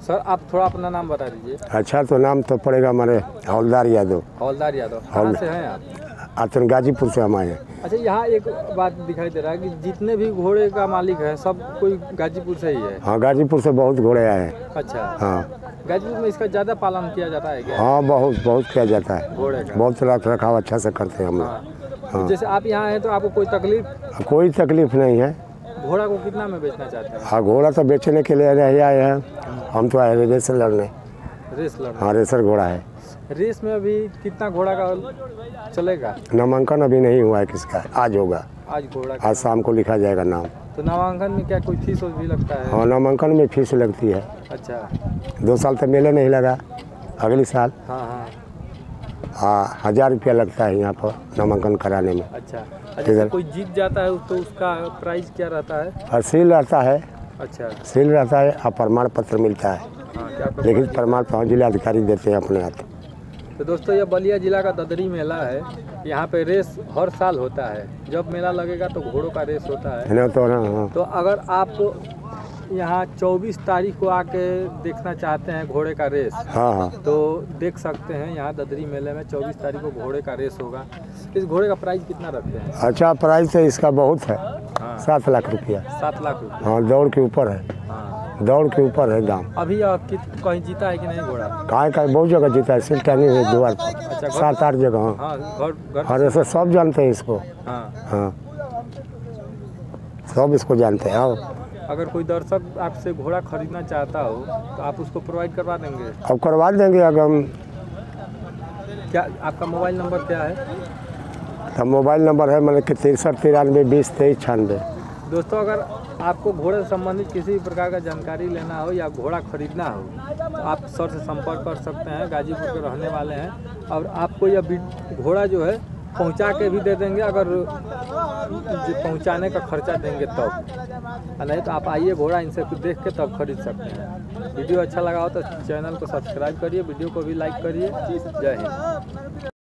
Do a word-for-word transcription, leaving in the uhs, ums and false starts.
Sir आप थोड़ा अपना नाम बता दीजिए। अच्छा तो नाम तो पड़ेगा हमारे हवलदार यादव। हवलदार यादव कहाँ से हैं आप? आतन गाजीपुर से हम आए हैं। अच्छा, यहाँ एक बात दिखाई दे रहा है कि जितने भी घोड़े का मालिक है सब कोई गाजीपुर से ही है। हाँ, गाजीपुर से बहुत घोड़े आए हैं। अच्छा हाँ, गाजीपुर में इसका ज़्यादा पालन किया जाता है क्या? हाँ, बहुत बहुत किया जाता है घोड़े का बहुत रख रखाव अच्छा से करते हैं हम लोग। हाँ। हाँ। जैसे आप यहाँ हैं तो आपको कोई तकलीफ? कोई तकलीफ नहीं है। घोड़ा को कितना में बेचना चाहते हैं? हाँ, घोड़ा तो बेचने के लिए नहीं आए हैं, हम तो आए रेस लड़ने। रेस लड़ना? हाँ, रेसर घोड़ा है। रेस में अभी कितना घोड़ा का चलेगा? नामांकन अभी नहीं हुआ है किसका, आज होगा। आज घोड़ा आज शाम को लिखा जाएगा नाम। तो नामांकन में क्या कोई फीस भी लगता है? हाँ, नामांकन में फीस लगती है। अच्छा, दो साल तक मेले नहीं लगा, अगले साल हाँ हाँ हाँ हज़ार रुपया लगता है यहाँ पर नामांकन कराने में। अच्छा, अच्छा कोई जीत जाता है तो उसका प्राइस क्या रहता है? और सील रहता है। अच्छा, सील रहता है और प्रमाण पत्र मिलता है। हाँ, क्या लेकिन प्रमाण पत्र जिलाधिकारी देते हैं अपने हाथ। तो दोस्तों ये बलिया जिला का ददरी मेला है। यहाँ पे रेस हर साल होता है। जब मेला लगेगा तो घोड़ों का रेस होता है ना तो ना। हाँ। तो अगर आप यहाँ चौबीस तारीख को आके देखना चाहते हैं घोड़े का रेस, हाँ हाँ तो देख सकते हैं। यहाँ ददरी मेले में चौबीस तारीख को घोड़े का रेस होगा। इस घोड़े का प्राइस कितना रखते हैं? अच्छा, प्राइस तो इसका बहुत है। हाँ। सात लाख रुपया। सात लाख रुपया? हाँ, दौड़ के ऊपर है। हाँ, दौड़ के ऊपर है दाम। अभी आप कहीं जीता है कि नहीं घोड़ा? कहाँ का बहुत जगह जीता है, सिर्फ टैनिंग है द्वार पर। अच्छा, सात आठ जगह। हाँ, घर और ऐसे सब जानते हैं इसको। हाँ हाँ, सब इसको जानते हैं। हाँ, अगर कोई दर्शक आपसे घोड़ा खरीदना चाहता हो तो आप उसको प्रोवाइड करवा देंगे? अब करवा देंगे। अगर हम क्या आपका मोबाइल नंबर क्या है? तो मोबाइल नंबर है मतलब कि तिरसठ तिरानवे बीस तेईस छियानवे। दोस्तों अगर आपको घोड़े से संबंधित किसी भी प्रकार का जानकारी लेना हो या घोड़ा खरीदना हो तो आप सर से संपर्क कर सकते हैं। गाजीपुर के रहने वाले हैं और आपको यह घोड़ा जो है पहुंचा के भी दे देंगे, अगर पहुंचाने का खर्चा देंगे तब। नहीं तो आप आइए घोड़ा इनसे कुछ देख के तब खरीद सकते हैं। वीडियो अच्छा लगा हो तो चैनल को सब्सक्राइब करिए, वीडियो को भी लाइक करिए। जय हिंद।